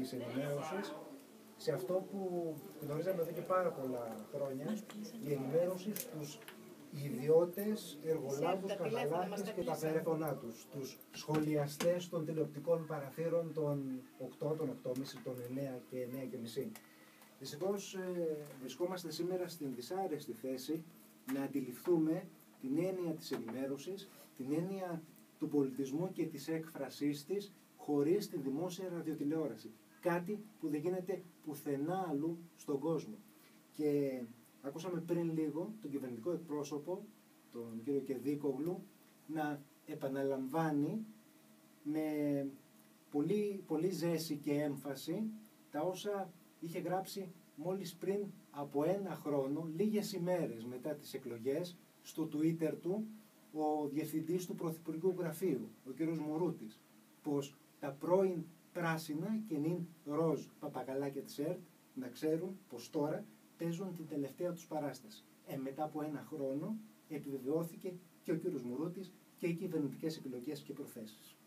της ενημέρωσης σε αυτό που γνωρίζαμε εδώ και πάρα πολλά χρόνια, η ενημέρωση στους ιδιώτες, εργολάβους, καταλάκες και τα περίφωνά τους, τους σχολιαστές των τηλεοπτικών παραθύρων των 8, των 8.30, των 9 και 9.30. Δυστυχώς βρισκόμαστε σήμερα στην δυσάρεστη θέση να αντιληφθούμε την έννοια της ενημέρωσης, την έννοια του πολιτισμού και της έκφρασής της χωρίς την δημόσια ραδιοτηλεόραση. Κάτι που δεν γίνεται πουθενά αλλού στον κόσμο. Και ακούσαμε πριν λίγο τον κυβερνητικό εκπρόσωπο, τον κύριο Κεδίκογλου, να επαναλαμβάνει με πολύ ζέση και έμφαση τα όσα είχε γράψει μόλις πριν από 1 χρόνο, λίγες ημέρες μετά τις εκλογές, στο Twitter του, ο διευθυντής του Πρωθυπουργικού Γραφείου, ο κύριος Μουρούτης, πως τα πρώην πράσινα και νυν ροζ παπαγαλάκια της ΕΡΤ να ξέρουν πως τώρα παίζουν την τελευταία τους παράσταση. Μετά από 1 χρόνο επιβεβαιώθηκε και ο κύριος Μουρούτης και οι κυβερνητικές επιλογές και προθέσεις.